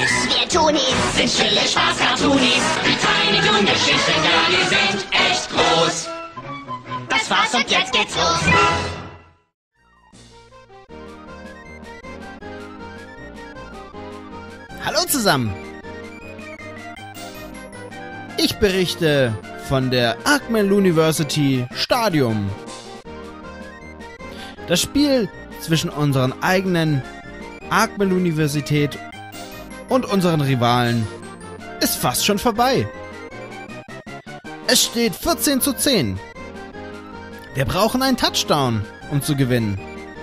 Wir Toonies sind stille Spaß-Cartoonies. Die Tiny Toon Geschichten, ja, die sind echt groß. Das war's und jetzt geht's los. Hallo zusammen! Ich berichte von der Arkman University Stadium. Das Spiel zwischen unseren eigenen Arkman Universität und unseren Rivalen ist fast schon vorbei. Es steht 14:10. Wir brauchen einen Touchdown, um zu gewinnen.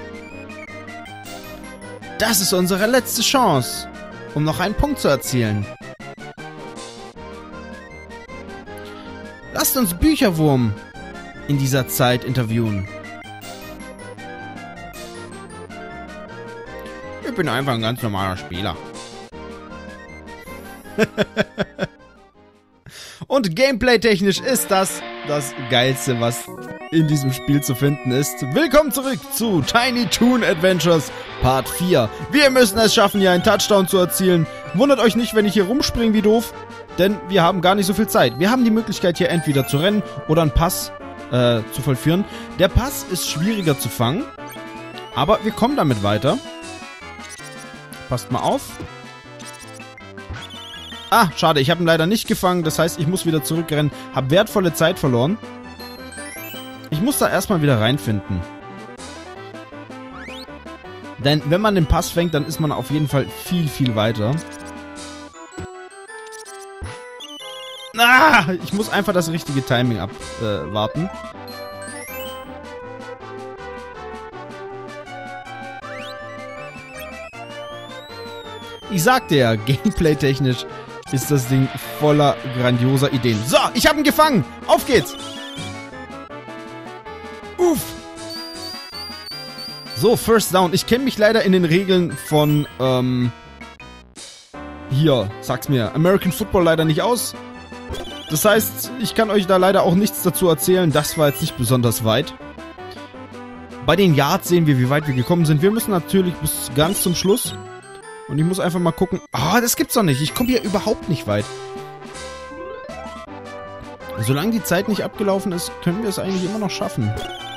Das ist unsere letzte Chance, um noch einen Punkt zu erzielen. Lasst uns Bücherwurm in dieser Zeit interviewen. Ich bin einfach ein ganz normaler Spieler. Und gameplay-technisch ist das Geilste, was in diesem Spiel zu finden ist. Willkommen zurück zu Tiny Toon Adventures Part 4. Wir müssen es schaffen, hier einen Touchdown zu erzielen. Wundert euch nicht, wenn ich hier rumspringe wie doof, denn wir haben gar nicht so viel Zeit. Wir haben die Möglichkeit, hier entweder zu rennen oder einen Pass zu vollführen. Der Pass ist schwieriger zu fangen, aber wir kommen damit weiter. Passt mal auf. Ah, schade, ich habe ihn leider nicht gefangen. Das heißt, ich muss wieder zurückrennen. Habe wertvolle Zeit verloren. Ich muss da erstmal wieder reinfinden. Denn wenn man den Pass fängt, dann ist man auf jeden Fall viel, viel weiter. Ah, ich muss einfach das richtige Timing abwarten. Ich sagte ja, gameplay-technisch ist das Ding voller grandioser Ideen. So, ich habe ihn gefangen. Auf geht's. Uff. So, First Down. Ich kenne mich leider in den Regeln von, hier, sag's mir, American Football leider nicht aus. Das heißt, ich kann euch da leider auch nichts dazu erzählen. Das war jetzt nicht besonders weit. Bei den Yards sehen wir, wie weit wir gekommen sind. Wir müssen natürlich bis ganz zum Schluss. Und ich muss einfach mal gucken. Ah, das gibt's doch nicht. Ich komme hier überhaupt nicht weit. Solange die Zeit nicht abgelaufen ist, können wir es eigentlich immer noch schaffen.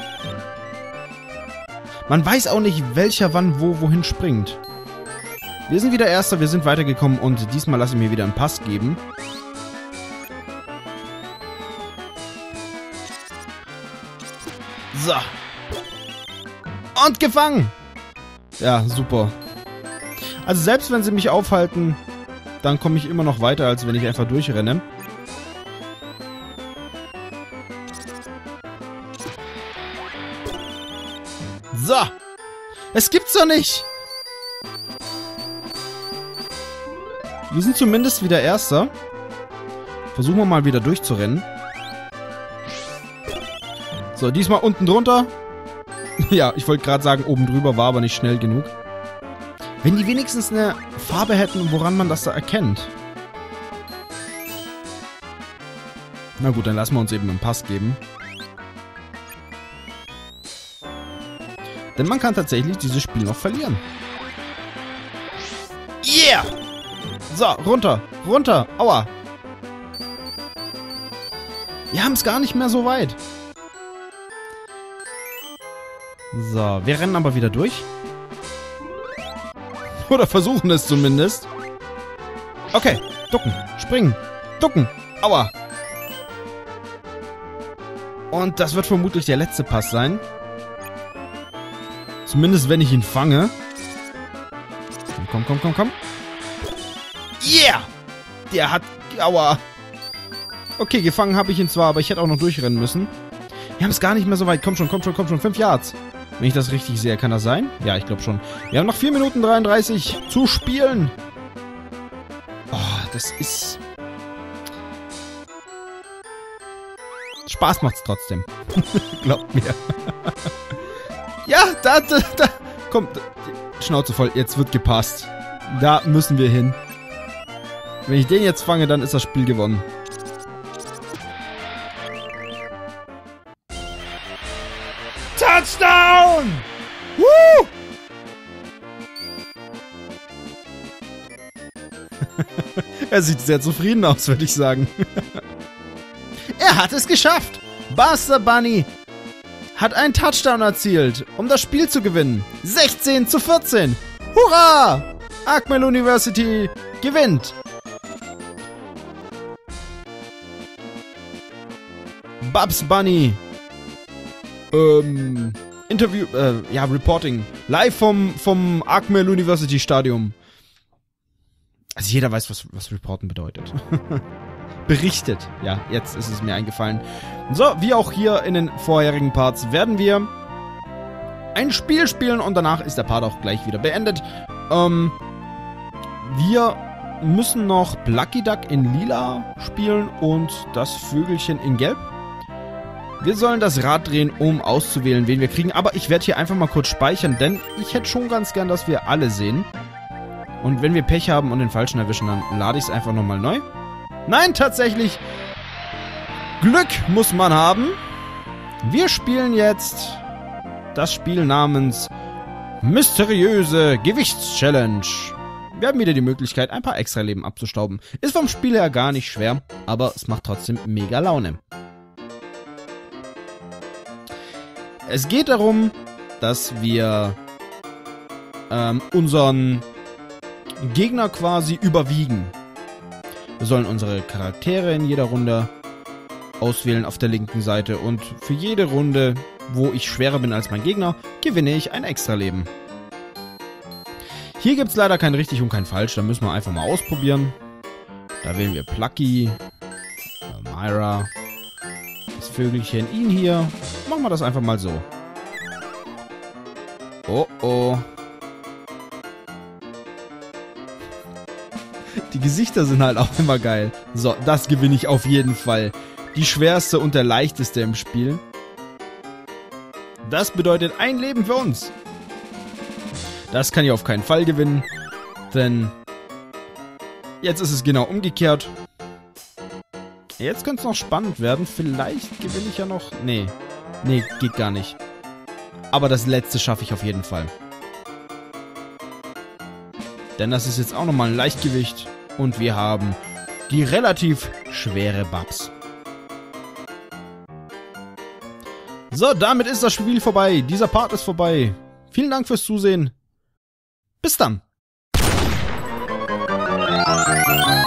Man weiß auch nicht, welcher wann wohin springt. Wir sind wieder Erster, wir sind weitergekommen und diesmal lasse ich mir wieder einen Pass geben. So. Und gefangen. Ja, super. Also selbst wenn sie mich aufhalten, dann komme ich immer noch weiter, als wenn ich einfach durchrenne. So. Es gibt's doch nicht. Wir sind zumindest wieder Erster. Versuchen wir mal wieder durchzurennen. So, diesmal unten drunter. Ja, ich wollte gerade sagen, oben drüber, war aber nicht schnell genug. Wenn die wenigstens eine Farbe hätten, woran man das da erkennt. Na gut, dann lassen wir uns eben einen Pass geben. Denn man kann tatsächlich dieses Spiel noch verlieren. Yeah! So, runter, runter, aua. Wir haben es gar nicht mehr so weit. So, wir rennen aber wieder durch. Oder versuchen es zumindest. Okay, ducken, springen, ducken, aua. Und das wird vermutlich der letzte Pass sein. Zumindest wenn ich ihn fange. Komm, komm, komm, komm. Yeah! Der hat... Aua. Okay, gefangen habe ich ihn zwar, aber ich hätte auch noch durchrennen müssen. Wir haben es gar nicht mehr so weit. Komm schon, komm schon, komm schon. 5 Yards. Wenn ich das richtig sehe, kann das sein? Ja, ich glaube schon. Wir haben noch 4 Minuten 33 zu spielen. Oh, das ist... Spaß macht's trotzdem. Glaubt mir. Ja, da. Komm, Schnauze voll. Jetzt wird gepasst. Da müssen wir hin. Wenn ich den jetzt fange, dann ist das Spiel gewonnen. Touchdown! Woo! Er sieht sehr zufrieden aus, würde ich sagen. Er hat es geschafft. Buster Bunny hat einen Touchdown erzielt, um das Spiel zu gewinnen. 16:14. Hurra! Akmel University gewinnt. Bugs Bunny. Interview, Reporting. Live vom Akmel University Stadium. Also jeder weiß, was Reporten bedeutet. Berichtet. Ja, jetzt ist es mir eingefallen. So, wie auch hier in den vorherigen Parts werden wir ein Spiel spielen und danach ist der Part auch gleich wieder beendet. Wir müssen noch Plucky Duck in lila spielen und das Vögelchen in gelb. Wir sollen das Rad drehen, um auszuwählen, wen wir kriegen. Aber ich werde hier einfach mal kurz speichern, denn ich hätte schon ganz gern, dass wir alle sehen. Und wenn wir Pech haben und den Falschen erwischen, dann lade ich es einfach nochmal neu. Nein, tatsächlich. Glück muss man haben. Wir spielen jetzt das Spiel namens Mysteriöse Gewichtschallenge. Wir haben wieder die Möglichkeit, ein paar Extra-Leben abzustauben. Ist vom Spiel her gar nicht schwer, aber es macht trotzdem mega Laune. Es geht darum, dass wir unseren Gegner quasi überwiegen. Wir sollen unsere Charaktere in jeder Runde auswählen auf der linken Seite und für jede Runde, wo ich schwerer bin als mein Gegner, gewinne ich ein Extra-Leben. Hier gibt es leider kein richtig und kein falsch, da müssen wir einfach mal ausprobieren. Da wählen wir Plucky, Myra, das Vögelchen, ihn hier. Machen wir das einfach mal so. Oh oh. Die Gesichter sind halt auch immer geil. So, das gewinne ich auf jeden Fall. Die schwerste und der leichteste im Spiel. Das bedeutet ein Leben für uns. Das kann ich auf keinen Fall gewinnen. Denn jetzt ist es genau umgekehrt. Jetzt könnte es noch spannend werden. Vielleicht gewinne ich ja noch... Nee, geht gar nicht. Aber das letzte schaffe ich auf jeden Fall. Denn das ist jetzt auch nochmal ein Leichtgewicht. Und wir haben die relativ schwere Babs. So, damit ist das Spiel vorbei. Dieser Part ist vorbei. Vielen Dank fürs Zusehen. Bis dann.